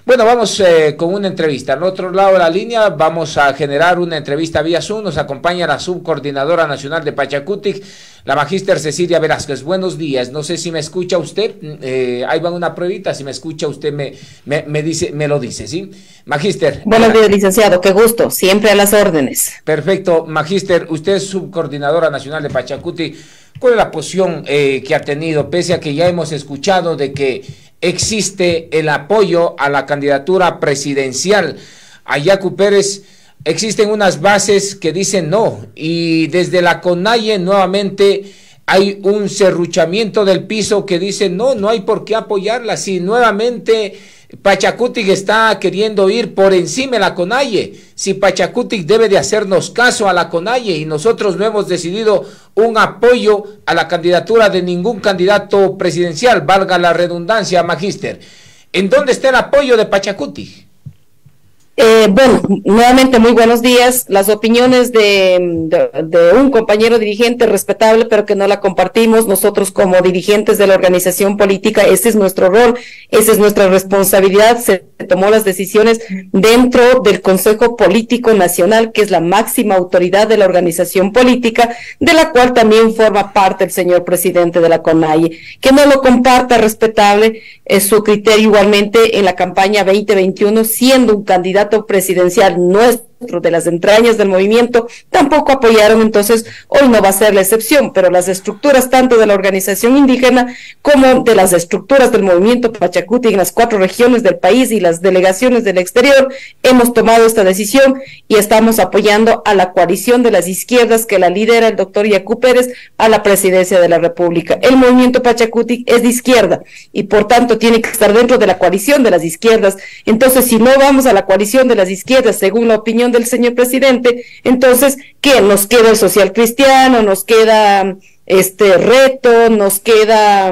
Bueno, vamos con una entrevista. Al otro lado de la línea vamos a generar una entrevista vía Zoom. Nos acompaña la subcoordinadora nacional de Pachacutic, la magíster Cecilia Velázquez. Buenos días. No sé si me escucha usted. Ahí va una pruebita. Si me escucha usted me lo dice, ¿sí? Magíster. Buenos días, licenciado. Qué gusto. Siempre a las órdenes. Perfecto. Magíster, usted es subcoordinadora nacional de Pachacutic. ¿Cuál es la posición que ha tenido, pese a que ya hemos escuchado de que existe el apoyo a la candidatura presidencial a Yacu Pérez? Existen unas bases que dicen no, y desde la CONAIE nuevamente hay un serruchamiento del piso que dice no, no hay por qué apoyarla. Si nuevamente Pachacutic está queriendo ir por encima de la CONAIE, si Pachacutic debe de hacernos caso a la CONAIE, y nosotros no hemos decidido un apoyo a la candidatura de ningún candidato presidencial, valga la redundancia, magíster. ¿En dónde está el apoyo de Pachacutic? Bueno, nuevamente muy buenos días. Las opiniones de un compañero dirigente respetable, pero que no la compartimos. Nosotros como dirigentes de la organización política, ese es nuestro rol, esa es nuestra responsabilidad. Se tomó las decisiones dentro del Consejo Político Nacional, que es la máxima autoridad de la organización política, de la cual también forma parte el señor presidente de la CONAIE. Que no lo comparta, respetable, es su criterio. Igualmente en la campaña 2021, siendo un candidato presidencial nuestro, de las entrañas del movimiento, tampoco apoyaron. Entonces hoy no va a ser la excepción, pero las estructuras tanto de la organización indígena como de las estructuras del movimiento Pachacutic en las 4 regiones del país y las delegaciones del exterior hemos tomado esta decisión y estamos apoyando a la coalición de las izquierdas que la lidera el doctor Yacu Pérez a la presidencia de la República. El movimiento Pachacutic es de izquierda y por tanto tiene que estar dentro de la coalición de las izquierdas. Entonces, si no vamos a la coalición de las izquierdas según la opinión del señor presidente, entonces, ¿qué? Nos queda el social cristiano, nos queda Reto, nos queda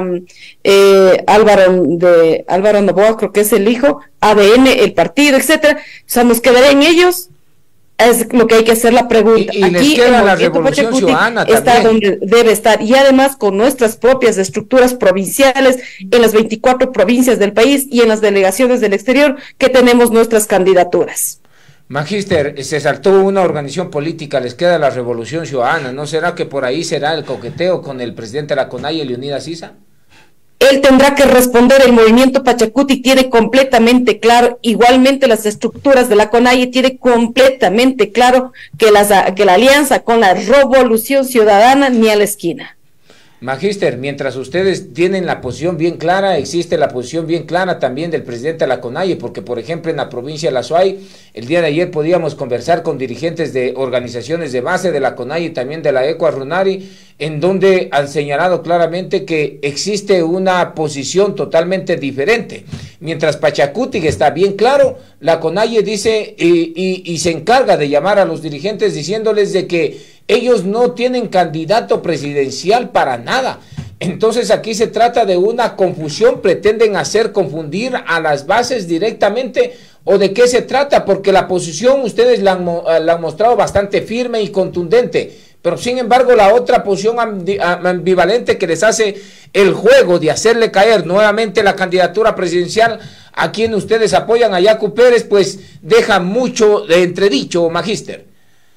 Álvaro Novoa, creo que es el hijo, ADN, el partido, etcétera. O sea, nos quedarían ellos. Es lo que hay que hacer la pregunta. Y aquí les queda la Revolución Ciudadana está también, donde debe estar, y además con nuestras propias estructuras provinciales en las 24 provincias del país y en las delegaciones del exterior que tenemos nuestras candidaturas. Magíster, se saltó una organización política, les queda la Revolución Ciudadana. ¿No será que por ahí será el coqueteo con el presidente de la CONAIE, Leonidas Issa? Él tendrá que responder. El movimiento Pachacutic tiene completamente claro, igualmente las estructuras de la CONAIE tiene completamente claro que la alianza con la Revolución Ciudadana ni a la esquina. Magíster, mientras ustedes tienen la posición bien clara, existe la posición bien clara también del presidente de la CONAIE, porque por ejemplo en la provincia de La Suay, el día de ayer podíamos conversar con dirigentes de organizaciones de base de la CONAIE y también de la ECOA Runari, en donde han señalado claramente que existe una posición totalmente diferente. Mientras Pachacutic está bien claro, la CONAIE dice y se encarga de llamar a los dirigentes diciéndoles de que ellos no tienen candidato presidencial para nada. Entonces aquí se trata de una confusión, pretenden hacer confundir a las bases directamente, ¿o de qué se trata? Porque la posición ustedes la han mostrado bastante firme y contundente, pero sin embargo la otra posición ambivalente que les hace el juego de hacerle caer nuevamente la candidatura presidencial a quien ustedes apoyan, a Yacu Pérez, pues deja mucho de entredicho, magíster.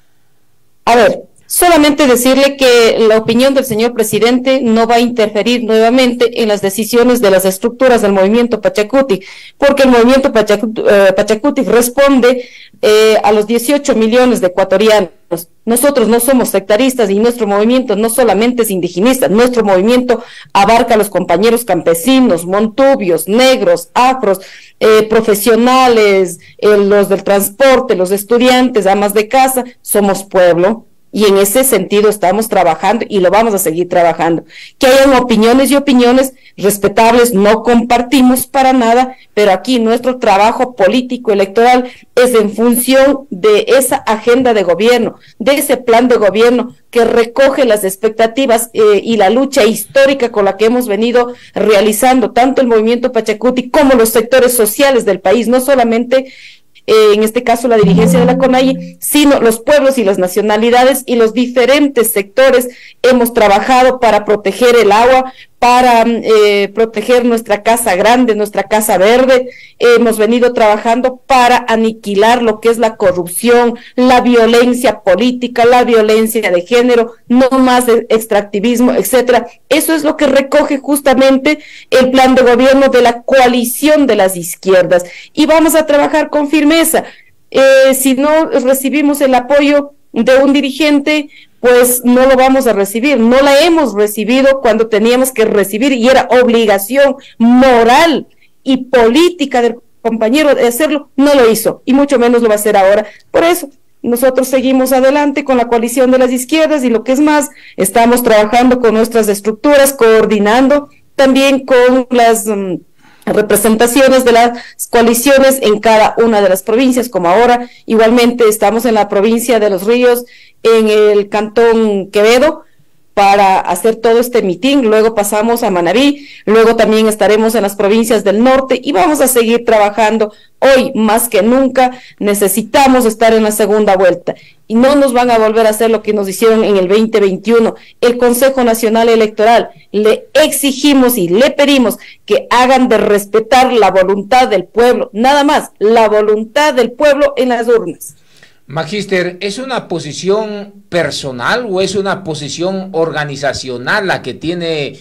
A ver, solamente decirle que la opinión del señor presidente no va a interferir nuevamente en las decisiones de las estructuras del movimiento Pachacutic, porque el movimiento Pachacutic responde a los 18 millones de ecuatorianos. Nosotros no somos sectaristas y nuestro movimiento no solamente es indigenista, nuestro movimiento abarca a los compañeros campesinos, montubios, negros, afros, profesionales, los del transporte, los estudiantes, amas de casa, somos pueblo. Y en ese sentido estamos trabajando y lo vamos a seguir trabajando. Que hayan opiniones y opiniones respetables, no compartimos para nada, pero aquí nuestro trabajo político electoral es en función de esa agenda de gobierno, de ese plan de gobierno que recoge las expectativas y la lucha histórica con la que hemos venido realizando tanto el movimiento Pachacutic como los sectores sociales del país, no solamente en este caso la dirigencia de la CONAIE, sino los pueblos y las nacionalidades y los diferentes sectores hemos trabajado para proteger el agua, para proteger nuestra casa grande, nuestra casa verde. Hemos venido trabajando para aniquilar lo que es la corrupción, la violencia política, la violencia de género, no más de extractivismo, etcétera. Eso es lo que recoge justamente el plan de gobierno de la coalición de las izquierdas. Y vamos a trabajar con firmeza. Si no recibimos el apoyo de un dirigente, pues no lo vamos a recibir. No la hemos recibido cuando teníamos que recibir, y era obligación moral y política del compañero de hacerlo. No lo hizo, y mucho menos lo va a hacer ahora. Por eso nosotros seguimos adelante con la coalición de las izquierdas, y lo que es más, estamos trabajando con nuestras estructuras, coordinando también con las representaciones de las coaliciones en cada una de las provincias, como ahora igualmente estamos en la provincia de Los Ríos, en el cantón Quevedo, para hacer todo este mitin. Luego pasamos a Manabí, luego también estaremos en las provincias del norte, y vamos a seguir trabajando. Hoy más que nunca necesitamos estar en la segunda vuelta, y no nos van a volver a hacer lo que nos hicieron en el 2021. El Consejo Nacional Electoral, le exigimos y le pedimos que hagan de respetar la voluntad del pueblo, nada más, la voluntad del pueblo en las urnas. Magíster, ¿es una posición personal o es una posición organizacional la que tiene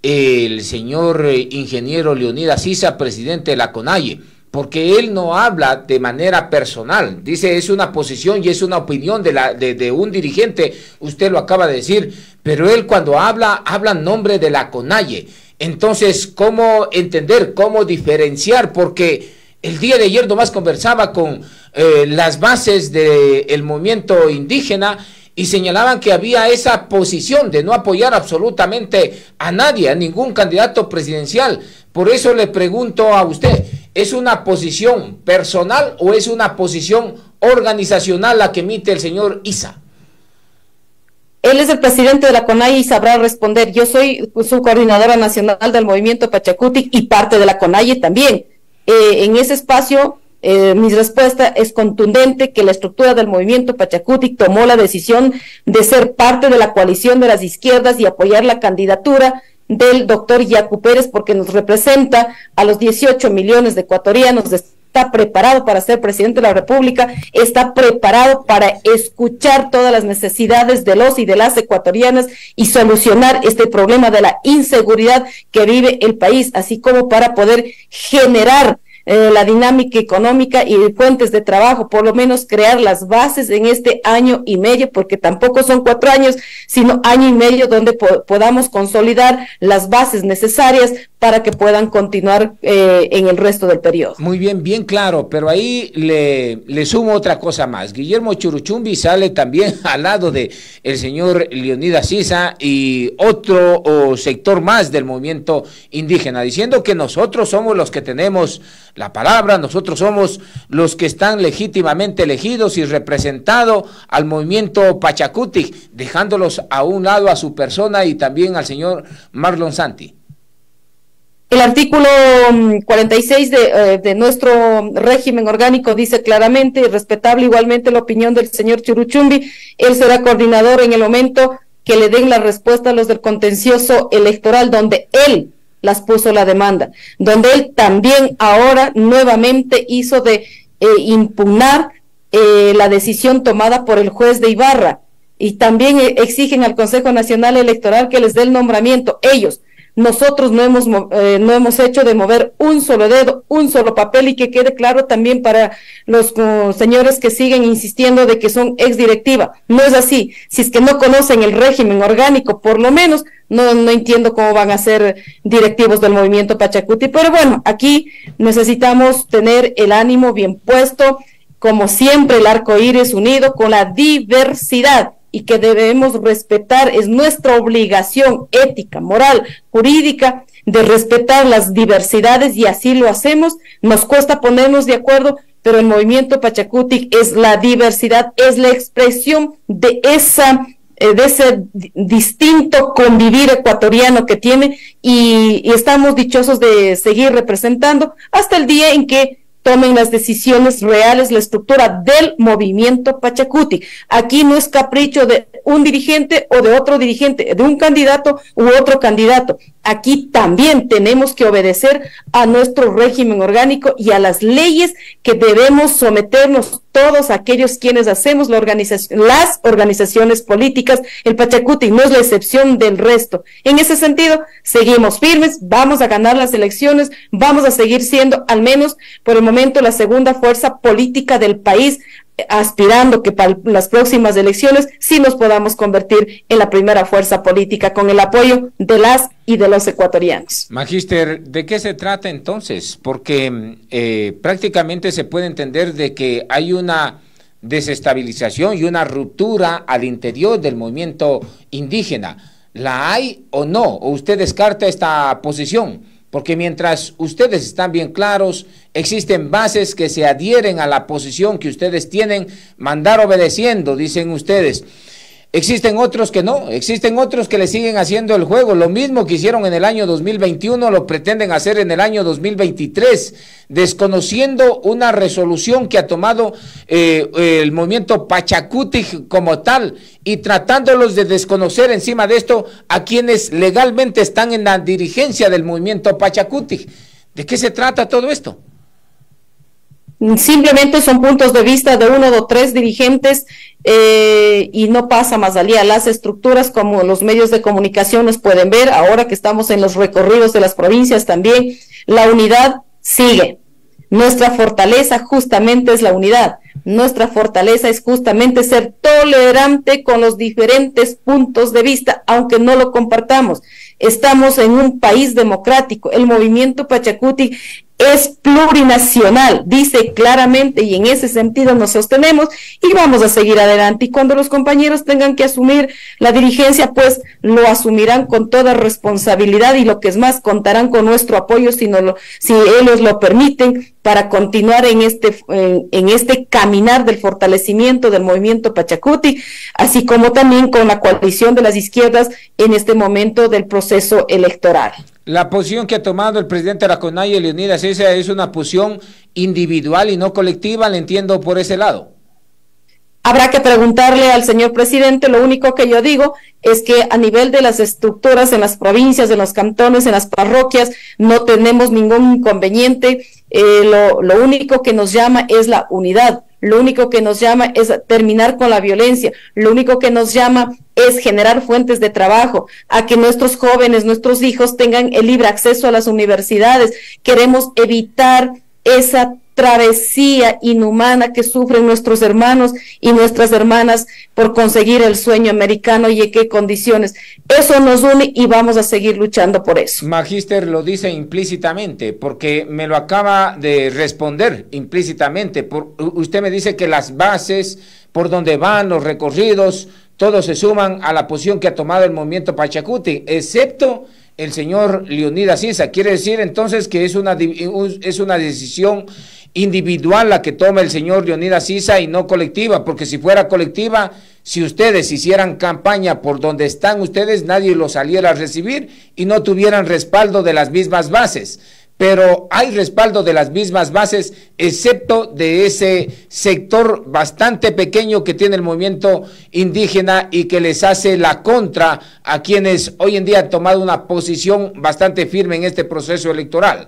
el señor ingeniero Leonidas Issa, presidente de la CONAIE? Porque él no habla de manera personal, dice es una posición y es una opinión de un dirigente, usted lo acaba de decir, pero él cuando habla en nombre de la CONAIE. Entonces, ¿cómo entender, cómo diferenciar? Porque el día de ayer nomás conversaba con las bases del movimiento indígena y señalaban que había esa posición de no apoyar absolutamente a nadie, a ningún candidato presidencial. Por eso le pregunto a usted, ¿es una posición personal o es una posición organizacional la que emite el señor Issa? Él es el presidente de la CONAIE y sabrá responder. Yo soy su coordinadora nacional del movimiento Pachacutic y parte de la CONAIE también. En ese espacio, mi respuesta es contundente, que la estructura del movimiento Pachacutic tomó la decisión de ser parte de la coalición de las izquierdas y apoyar la candidatura del doctor Yacu Pérez, porque nos representa a los 18 millones de ecuatorianos. Está preparado para ser presidente de la República, está preparado para escuchar todas las necesidades de los y de las ecuatorianas y solucionar este problema de la inseguridad que vive el país, así como para poder generar la dinámica económica y fuentes de trabajo, por lo menos crear las bases en este año y medio, porque tampoco son 4 años, sino año y medio, donde podamos consolidar las bases necesarias para que puedan continuar en el resto del periodo. Muy bien, bien claro, pero ahí le sumo otra cosa más. Guillermo Churuchumbi sale también al lado de el señor Leonidas Issa y otro sector más del movimiento indígena, diciendo que nosotros somos los que tenemos la palabra, nosotros somos los que están legítimamente elegidos y representado al movimiento Pachacutic, dejándolos a un lado a su persona y también al señor Marlon Santi. El artículo 46 de nuestro régimen orgánico dice claramente, y respetable igualmente la opinión del señor Churuchumbi, él será coordinador en el momento que le den la respuesta a los del contencioso electoral, donde él las puso la demanda, donde él también ahora nuevamente hizo de impugnar la decisión tomada por el juez de Ibarra, y también exigen al Consejo Nacional Electoral que les dé el nombramiento. Ellos, nosotros no hemos hecho de mover un solo dedo, un solo papel, y que quede claro también para los señores que siguen insistiendo de que son ex directiva. No es así. Si es que no conocen el régimen orgánico, por lo menos, no entiendo cómo van a ser directivos del movimiento Pachacuti. Pero bueno, aquí necesitamos tener el ánimo bien puesto, como siempre el arco iris unido con la diversidad, y que debemos respetar, es nuestra obligación ética, moral, jurídica, de respetar las diversidades, y así lo hacemos. Nos cuesta ponernos de acuerdo, pero el movimiento Pachacutic es la diversidad, es la expresión de ese distinto convivir ecuatoriano que tiene, y estamos dichosos de seguir representando hasta el día en que tomen las decisiones reales, la estructura del movimiento Pachacutic. Aquí no es capricho de un dirigente o de otro dirigente, de un candidato u otro candidato. aquí también tenemos que obedecer a nuestro régimen orgánico y a las leyes que debemos someternos todos aquellos quienes hacemos las organizaciones políticas. El Pachacuti no es la excepción del resto. En ese sentido, seguimos firmes, vamos a ganar las elecciones, vamos a seguir siendo, al menos por el momento, la segunda fuerza política del país, aspirando que para las próximas elecciones sí nos podamos convertir en la primera fuerza política con el apoyo de las y de los ecuatorianos. Magíster, ¿de qué se trata entonces? Porque prácticamente se puede entender de que hay una desestabilización y una ruptura al interior del movimiento indígena. ¿La hay o no? ¿O usted descarta esta posición? Porque mientras ustedes están bien claros, existen bases que se adhieren a la posición que ustedes tienen, mandar obedeciendo, dicen ustedes. Existen otros que no, existen otros que le siguen haciendo el juego. Lo mismo que hicieron en el año 2021, lo pretenden hacer en el año 2023, desconociendo una resolución que ha tomado el movimiento Pachacuti como tal y tratándolos de desconocer encima de esto a quienes legalmente están en la dirigencia del movimiento Pachacuti. ¿De qué se trata todo esto? Simplemente son puntos de vista de uno o tres dirigentes y no pasa más allá. Las estructuras, como los medios de comunicación nos pueden ver, ahora que estamos en los recorridos de las provincias también, la unidad sigue. Nuestra fortaleza justamente es la unidad. Nuestra fortaleza es justamente ser tolerante con los diferentes puntos de vista, aunque no lo compartamos. Estamos en un país democrático. El movimiento Pachacuti es plurinacional, dice claramente, y en ese sentido nos sostenemos y vamos a seguir adelante. Y cuando los compañeros tengan que asumir la dirigencia, pues lo asumirán con toda responsabilidad y lo que es más, contarán con nuestro apoyo si ellos lo permiten para continuar en este caminar del fortalecimiento del movimiento Pachacuti, así como también con la coalición de las izquierdas en este momento del proceso electoral. La posición que ha tomado el presidente de la CONAIE, Leonidas Sisa, es una posición individual y no colectiva, le entiendo por ese lado. Habrá que preguntarle al señor presidente. Lo único que yo digo es que a nivel de las estructuras en las provincias, en los cantones, en las parroquias, no tenemos ningún inconveniente. Lo único que nos llama es la unidad. Lo único que nos llama es terminar con la violencia. Lo único que nos llama es generar fuentes de trabajo, a que nuestros jóvenes, nuestros hijos tengan el libre acceso a las universidades. Queremos evitar esa travesía inhumana que sufren nuestros hermanos y nuestras hermanas por conseguir el sueño americano y en qué condiciones. Eso nos une y vamos a seguir luchando por eso. Magíster lo dice implícitamente, porque me lo acaba de responder implícitamente. Usted me dice que las bases por donde van los recorridos, todos se suman a la posición que ha tomado el movimiento Pachacuti, excepto el señor Leonidas Sisa. Quiere decir entonces que es una decisión individual la que toma el señor Leonidas Sisa y no colectiva, porque si fuera colectiva, si ustedes hicieran campaña por donde están ustedes, nadie los saliera a recibir y no tuvieran respaldo de las mismas bases. Pero hay respaldo de las mismas bases, excepto de ese sector bastante pequeño que tiene el movimiento indígena y que les hace la contra a quienes hoy en día han tomado una posición bastante firme en este proceso electoral.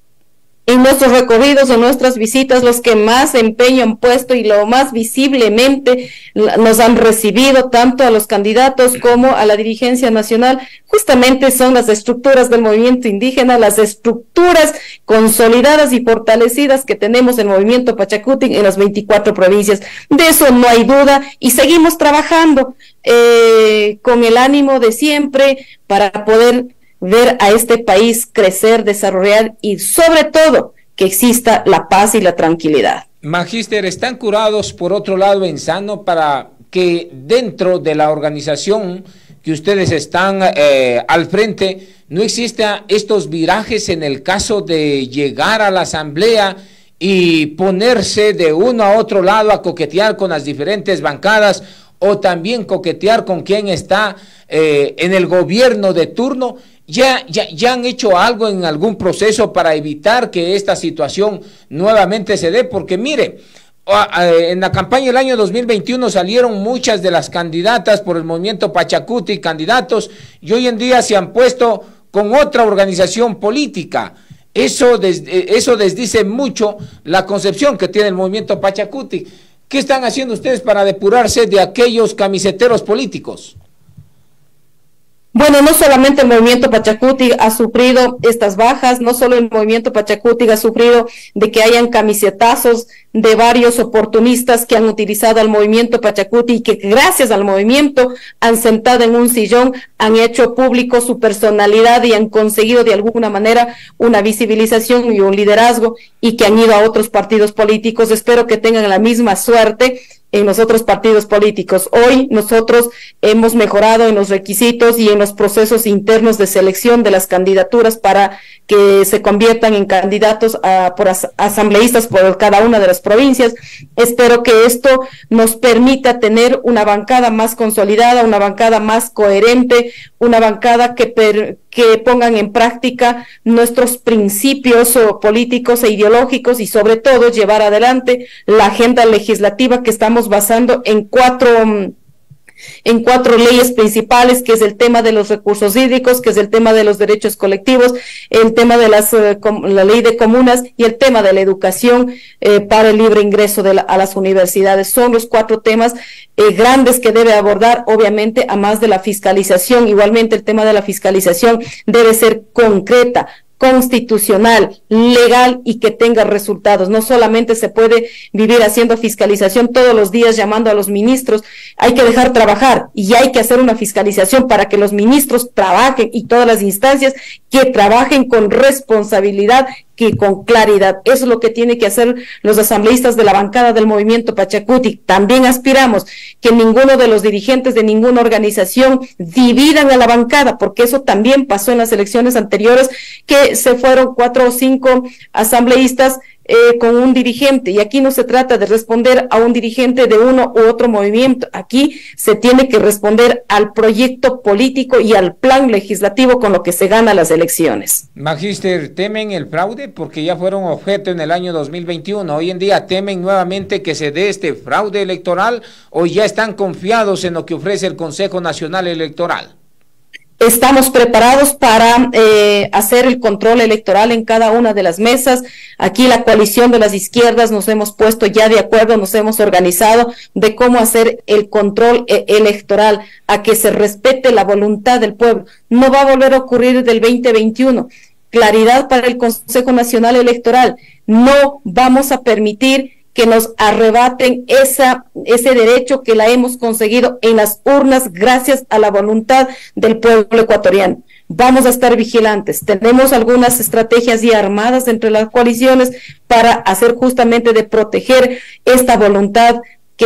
En nuestros recorridos, en nuestras visitas, los que más empeño han puesto y lo más visiblemente nos han recibido, tanto a los candidatos como a la dirigencia nacional, justamente son las estructuras del movimiento indígena, las estructuras consolidadas y fortalecidas que tenemos en el movimiento Pachacuti en las 24 provincias. De eso no hay duda y seguimos trabajando con el ánimo de siempre para poder ver a este país crecer, desarrollar y sobre todo que exista la paz y la tranquilidad. Magíster, ¿están curados por otro lado en sano para que dentro de la organización que ustedes están al frente no exista estos virajes en el caso de llegar a la asamblea y ponerse de uno a otro lado a coquetear con las diferentes bancadas o también coquetear con quien está en el gobierno de turno? ¿Ya han hecho algo en algún proceso para evitar que esta situación nuevamente se dé? Porque mire, en la campaña del año 2021 salieron muchas de las candidatas por el movimiento Pachacuti, candidatos, y hoy en día se han puesto con otra organización política. Eso desdice mucho la concepción que tiene el movimiento Pachacuti. ¿Qué están haciendo ustedes para depurarse de aquellos camiseteros políticos? Bueno, no solamente el movimiento Pachacuti ha sufrido estas bajas, no solo el movimiento Pachacuti ha sufrido de que hayan camisetazos de varios oportunistas que han utilizado al movimiento Pachacuti y que gracias al movimiento han sentado en un sillón, han hecho público su personalidad y han conseguido de alguna manera una visibilización y un liderazgo, y que han ido a otros partidos políticos. Espero que tengan la misma suerte en los otros partidos políticos. Hoy nosotros hemos mejorado en los requisitos y en los procesos internos de selección de las candidaturas para que se conviertan en candidatos por asambleístas por cada una de las provincias. Espero que esto nos permita tener una bancada más consolidada, una bancada más coherente, una bancada que pongan en práctica nuestros principios políticos e ideológicos, y sobre todo llevar adelante la agenda legislativa que estamos basando en cuatro leyes principales, que es el tema de los recursos hídricos, que es el tema de los derechos colectivos, el tema de la ley de comunas y el tema de la educación para el libre ingreso a las universidades. Son los 4 temas grandes que debe abordar, obviamente, a más de la fiscalización. Igualmente el tema de la fiscalización debe ser concreta, constitucional, legal y que tenga resultados. No solamente se puede vivir haciendo fiscalización todos los días llamando a los ministros, hay que dejar trabajar y hay que hacer una fiscalización para que los ministros trabajen y todas las instancias que trabajen con responsabilidad, que con claridad. Eso es lo que tiene que hacer los asambleístas de la bancada del movimiento Pachacuti. También aspiramos que ninguno de los dirigentes de ninguna organización dividan a la bancada, porque eso también pasó en las elecciones anteriores, que se fueron 4 o 5 asambleístas con un dirigente, y aquí no se trata de responder a un dirigente de uno u otro movimiento. Aquí se tiene que responder al proyecto político y al plan legislativo con lo que se gana las elecciones. Magíster, ¿temen el fraude? Porque ya fueron objeto en el año 2021. Hoy en día, ¿temen nuevamente que se dé este fraude electoral o ya están confiados en lo que ofrece el Consejo Nacional Electoral? Estamos preparados para hacer el control electoral en cada una de las mesas. Aquí la coalición de las izquierdas nos hemos puesto ya de acuerdo, nos hemos organizado de cómo hacer el control electoral, a que se respete la voluntad del pueblo. No va a volver a ocurrir del 2021. Claridad para el Consejo Nacional Electoral. No vamos a permitir que nos arrebaten ese derecho que la hemos conseguido en las urnas gracias a la voluntad del pueblo ecuatoriano. Vamos a estar vigilantes. Tenemos algunas estrategias ya armadas entre las coaliciones para hacer justamente de proteger esta voluntad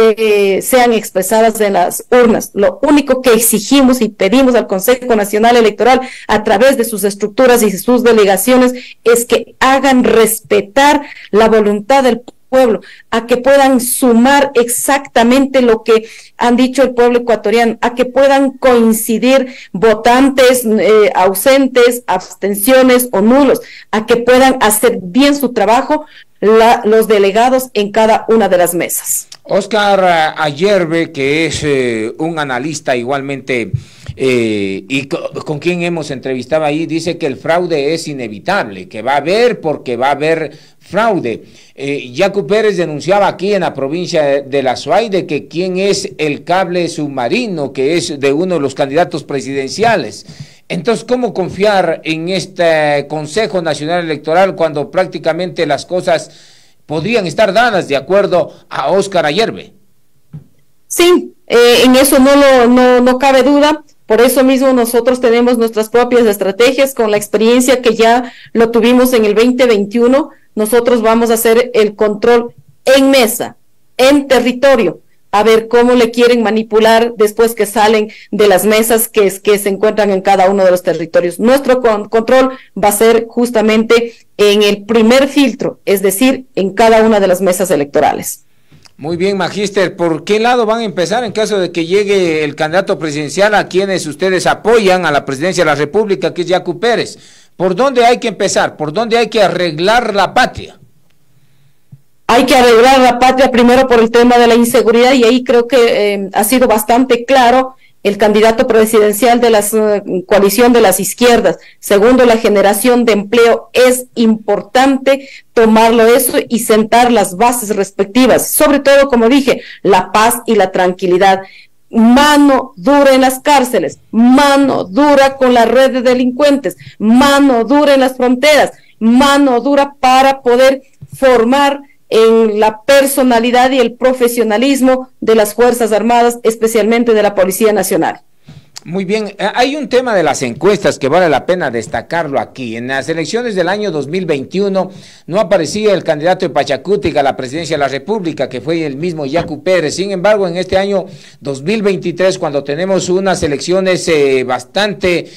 que sean expresadas en las urnas. Lo único que exigimos y pedimos al Consejo Nacional Electoral a través de sus estructuras y sus delegaciones es que hagan respetar la voluntad del pueblo, a que puedan sumar exactamente lo que han dicho el pueblo ecuatoriano, a que puedan coincidir votantes ausentes, abstenciones o nulos, a que puedan hacer bien su trabajo los delegados en cada una de las mesas. Óscar Ayerbe, que es un analista igualmente y con quien hemos entrevistado ahí, dice que el fraude es inevitable, que va a haber porque va a haber fraude. Yacu Pérez denunciaba aquí en la provincia de la Suay de que quién es el cable submarino, que es de uno de los candidatos presidenciales. Entonces, ¿cómo confiar en este Consejo Nacional Electoral cuando prácticamente las cosas podrían estar dadas de acuerdo a Óscar Ayerbe? Sí, en eso no cabe duda. Por eso mismo nosotros tenemos nuestras propias estrategias con la experiencia que ya lo tuvimos en el 2021. Nosotros vamos a hacer el control en mesa, en territorio, a ver cómo le quieren manipular después que salen de las mesas que se encuentran en cada uno de los territorios. Nuestro control va a ser justamente en el primer filtro, es decir, en cada una de las mesas electorales. Muy bien, Magíster, ¿por qué lado van a empezar en caso de que llegue el candidato presidencial a quienes ustedes apoyan a la presidencia de la República, que es Yacu Pérez? ¿Por dónde hay que empezar? ¿Por dónde hay que arreglar la patria? Hay que arreglar la patria primero por el tema de la inseguridad, y ahí creo que ha sido bastante claro el candidato presidencial de la coalición de las izquierdas. Segundo, la generación de empleo. Es importante tomarlo eso y sentar las bases respectivas. Sobre todo, como dije, la paz y la tranquilidad. Mano dura en las cárceles, mano dura con la red de delincuentes, mano dura en las fronteras, mano dura para poder formar en la personalidad y el profesionalismo de las Fuerzas Armadas, especialmente de la Policía Nacional. Muy bien, hay un tema de las encuestas que vale la pena destacarlo aquí. En las elecciones del año 2021 no aparecía el candidato de Pachacutic a la presidencia de la República, que fue el mismo Yacu Pérez. Sin embargo, en este año 2023, cuando tenemos unas elecciones bastante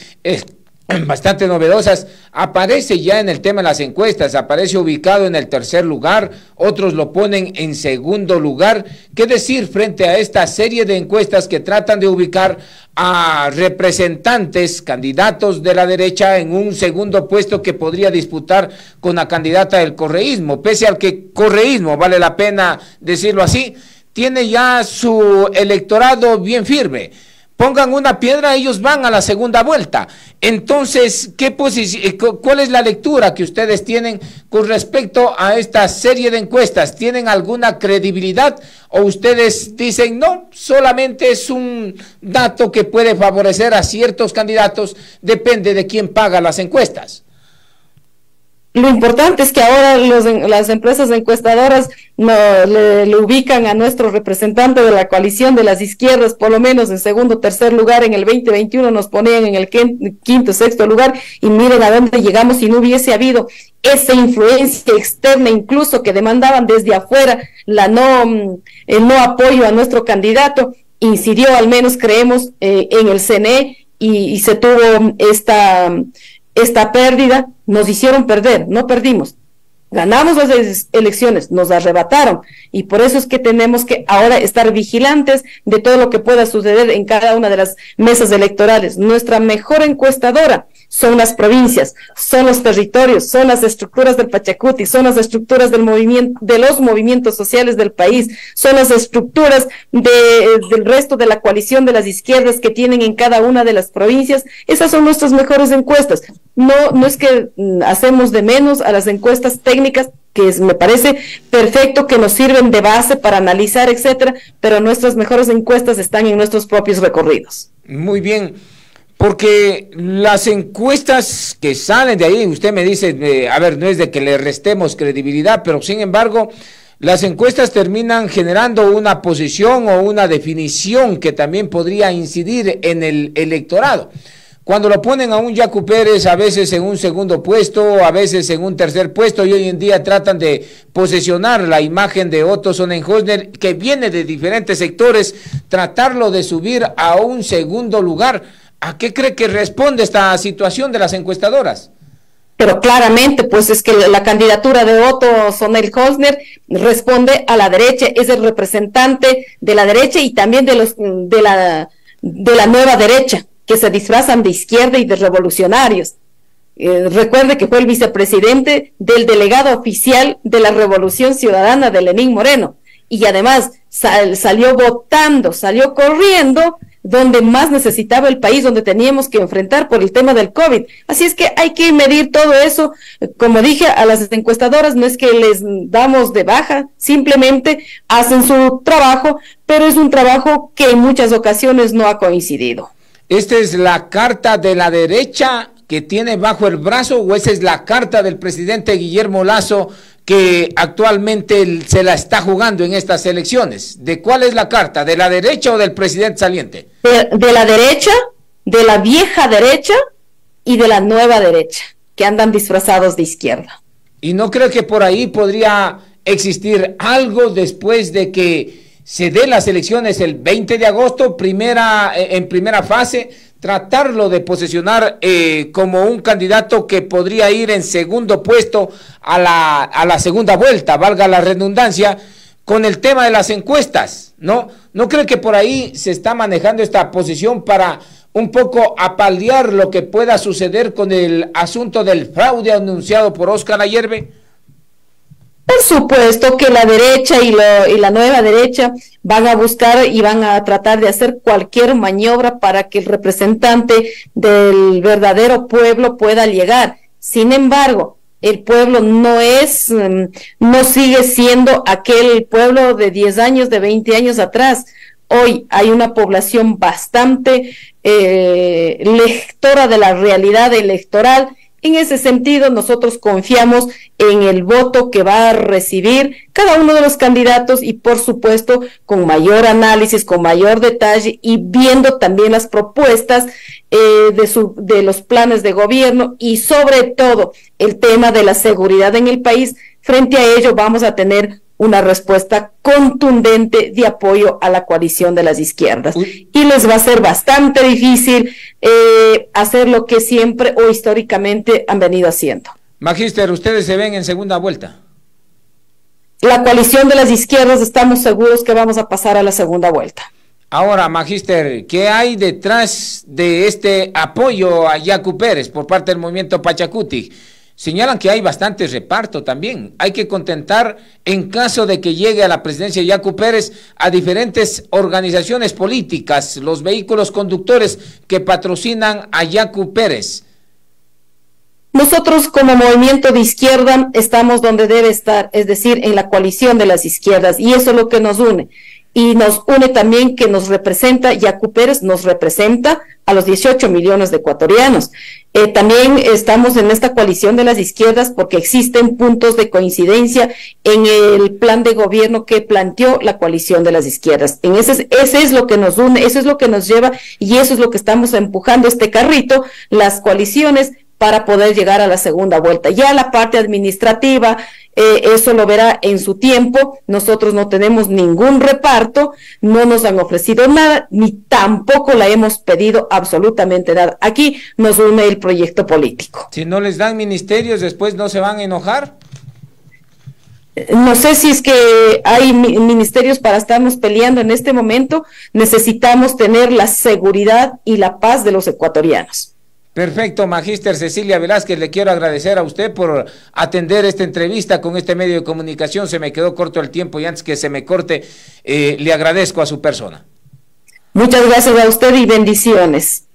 novedosas, aparece ya en el tema de las encuestas, aparece ubicado en el tercer lugar, otros lo ponen en segundo lugar. ¿Qué decir frente a esta serie de encuestas que tratan de ubicar a representantes, candidatos de la derecha en un segundo puesto que podría disputar con la candidata del correísmo? Pese al que correísmo, vale la pena decirlo así, tiene ya su electorado bien firme. Pongan una piedra, ellos van a la segunda vuelta. Entonces, ¿cuál es la lectura que ustedes tienen con respecto a esta serie de encuestas? ¿Tienen alguna credibilidad o ustedes dicen no, solamente es un dato que puede favorecer a ciertos candidatos, depende de quién paga las encuestas? Lo importante es que ahora las empresas encuestadoras le ubican a nuestro representante de la coalición de las izquierdas, por lo menos en segundo o tercer lugar. En el 2021 nos ponían en el quinto, sexto lugar, y miren a dónde llegamos. Si no hubiese habido esa influencia externa, incluso que demandaban desde afuera el no apoyo a nuestro candidato, incidió, al menos creemos, en el CNE, y se tuvo esta pérdida. Nos hicieron perder, no perdimos. Ganamos las elecciones, nos arrebataron, y por eso es que tenemos que ahora estar vigilantes de todo lo que pueda suceder en cada una de las mesas electorales. Nuestra mejor encuestadora son las provincias, son los territorios, son las estructuras del Pachacuti, son las estructuras del de los movimientos sociales del país, son las estructuras del resto de la coalición de las izquierdas que tienen en cada una de las provincias. Esas son nuestras mejores encuestas. No es que hacemos de menos a las encuestas técnicas, que me parece perfecto, que nos sirven de base para analizar, etcétera, pero nuestras mejores encuestas están en nuestros propios recorridos. Muy bien, porque las encuestas que salen de ahí, usted me dice, no es de que le restemos credibilidad, pero sin embargo, las encuestas terminan generando una posición o una definición que también podría incidir en el electorado. Cuando lo ponen a un Yacu Pérez, a veces en un segundo puesto, a veces en un tercer puesto, y hoy en día tratan de posesionar la imagen de Otto Sonnenhösner, que viene de diferentes sectores, tratarlo de subir a un segundo lugar. ¿A qué cree que responde esta situación de las encuestadoras? Pero claramente, pues es que la candidatura de Otto Sonnenhösner responde a la derecha, es el representante de la derecha y también de la nueva derecha, que se disfrazan de izquierda y de revolucionarios. Recuerde que fue el vicepresidente del delegado oficial de la Revolución Ciudadana de Lenín Moreno, y además salió votando, salió corriendo donde más necesitaba el país, donde teníamos que enfrentar por el tema del COVID. Así es que hay que medir todo eso. Como dije, a las encuestadoras no es que les damos de baja, simplemente hacen su trabajo, pero es un trabajo que en muchas ocasiones no ha coincidido. ¿Esta es la carta de la derecha que tiene bajo el brazo, o esa es la carta del presidente Guillermo Lasso, que actualmente se la está jugando en estas elecciones? ¿De cuál es la carta? ¿De la derecha o del presidente saliente? De la derecha, de la vieja derecha y de la nueva derecha, que andan disfrazados de izquierda. ¿Y no creo que por ahí podría existir algo después de que se dé las elecciones el 20 de agosto, en primera fase, tratarlo de posesionar como un candidato que podría ir en segundo puesto a la segunda vuelta, valga la redundancia, con el tema de las encuestas? ¿No cree que por ahí se está manejando esta posición para un poco apalear lo que pueda suceder con el asunto del fraude anunciado por Óscar Ayerbe? Por supuesto que la derecha y la nueva derecha van a buscar y van a tratar de hacer cualquier maniobra para que el representante del verdadero pueblo pueda llegar. Sin embargo, el pueblo no sigue siendo aquel pueblo de 10 años, de 20 años atrás. Hoy hay una población bastante lectora de la realidad electoral. En ese sentido, nosotros confiamos en el voto que va a recibir cada uno de los candidatos y, por supuesto, con mayor análisis, con mayor detalle y viendo también las propuestas de los planes de gobierno y, sobre todo, el tema de la seguridad en el país. Frente a ello, vamos a tener una respuesta contundente de apoyo a la coalición de las izquierdas. Y les va a ser bastante difícil hacer lo que siempre o históricamente han venido haciendo. Magíster, ¿ustedes se ven en segunda vuelta? La coalición de las izquierdas estamos seguros que vamos a pasar a la segunda vuelta. Ahora, Magíster, ¿qué hay detrás de este apoyo a Yacu Pérez por parte del movimiento Pachacuti? Señalan que hay bastante reparto también. Hay que contentar, en caso de que llegue a la presidencia Yacu Pérez, a diferentes organizaciones políticas, los vehículos conductores que patrocinan a Yacu Pérez. Nosotros como movimiento de izquierda estamos donde debe estar, es decir, en la coalición de las izquierdas, y eso es lo que nos une. Y nos une también que nos representa, Yacu Pérez nos representa a los 18 millones de ecuatorianos. También estamos en esta coalición de las izquierdas porque existen puntos de coincidencia en el plan de gobierno que planteó la coalición de las izquierdas. Ese es lo que nos une, eso es lo que nos lleva y eso es lo que estamos empujando este carrito, las coaliciones, para poder llegar a la segunda vuelta. Ya la parte administrativa, eso lo verá en su tiempo. Nosotros no tenemos ningún reparto, no nos han ofrecido nada, ni tampoco la hemos pedido absolutamente nada. Aquí nos une el proyecto político. Si no les dan ministerios, después no se van a enojar. No sé si es que hay ministerios para estarnos peleando en este momento. Necesitamos tener la seguridad y la paz de los ecuatorianos. Perfecto, Magíster Cecilia Velázquez, le quiero agradecer a usted por atender esta entrevista con este medio de comunicación. Se me quedó corto el tiempo y antes que se me corte, le agradezco a su persona. Muchas gracias a usted y bendiciones.